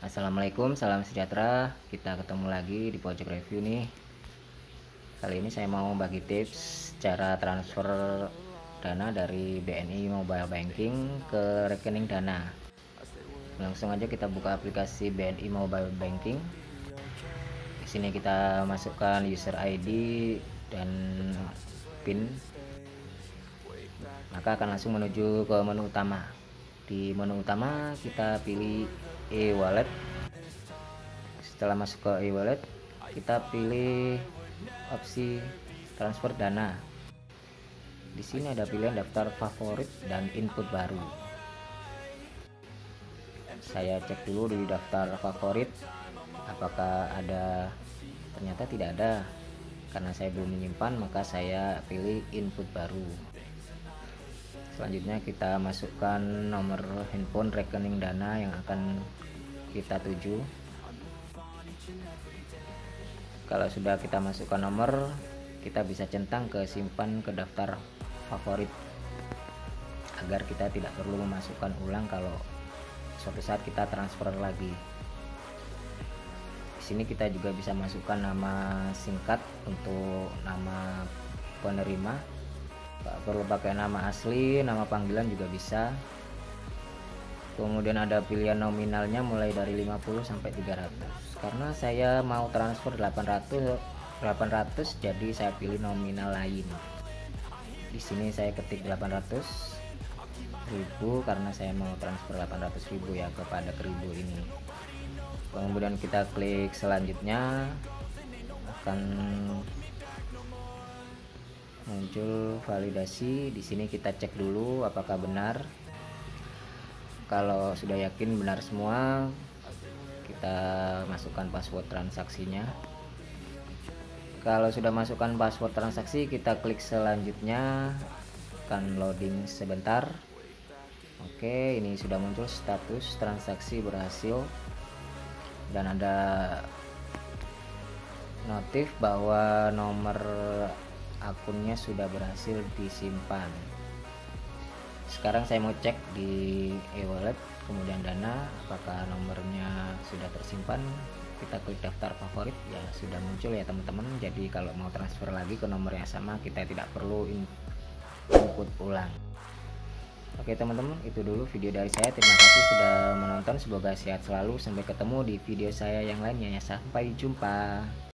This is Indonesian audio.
Assalamualaikum, salam sejahtera. Kita ketemu lagi di Pojok Review nih. Kali ini saya mau bagi tips cara transfer dana dari BNI Mobile Banking ke rekening Dana. Langsung aja kita buka aplikasi BNI Mobile Banking. Di sini kita masukkan user ID dan PIN. Maka akan langsung menuju ke menu utama. Di menu utama kita pilih e-wallet. Setelah masuk ke e-wallet, kita pilih opsi transfer dana. Di sini ada pilihan daftar favorit dan input baru. Saya cek dulu di daftar favorit apakah ada. Ternyata tidak ada. Karena saya belum menyimpan, maka saya pilih input baru. Selanjutnya kita masukkan nomor handphone rekening Dana yang akan kita tuju. Kalau sudah kita masukkan nomor, kita bisa centang ke simpan ke daftar favorit agar kita tidak perlu memasukkan ulang kalau suatu saat kita transfer lagi. Di sini kita juga bisa masukkan nama singkat untuk nama penerima. Gak perlu pakai nama asli, nama panggilan juga bisa. Kemudian ada pilihan nominalnya mulai dari 50 sampai 300. Karena saya mau transfer 800 jadi saya pilih nominal lain. Di sini saya ketik 800.000 karena saya mau transfer 800.000 ya kepada Kribo ini. Kemudian kita klik selanjutnya, akan muncul validasi. Di sini kita cek dulu apakah benar. Kalau sudah yakin benar semua, kita masukkan password transaksinya. Kalau sudah masukkan password transaksi, kita klik selanjutnya, akan loading sebentar. Oke, ini sudah muncul status transaksi berhasil dan ada notif bahwa nomor akunnya sudah berhasil disimpan. Sekarang saya mau cek di e-wallet kemudian Dana apakah nomornya sudah tersimpan. Kita klik daftar favorit, ya sudah muncul ya teman-teman. Jadi kalau mau transfer lagi ke nomor yang sama, kita tidak perlu input ulang. Oke teman-teman, itu dulu video dari saya. Terima kasih sudah menonton, semoga sehat selalu. Sampai ketemu di video saya yang lainnya ya. Sampai jumpa.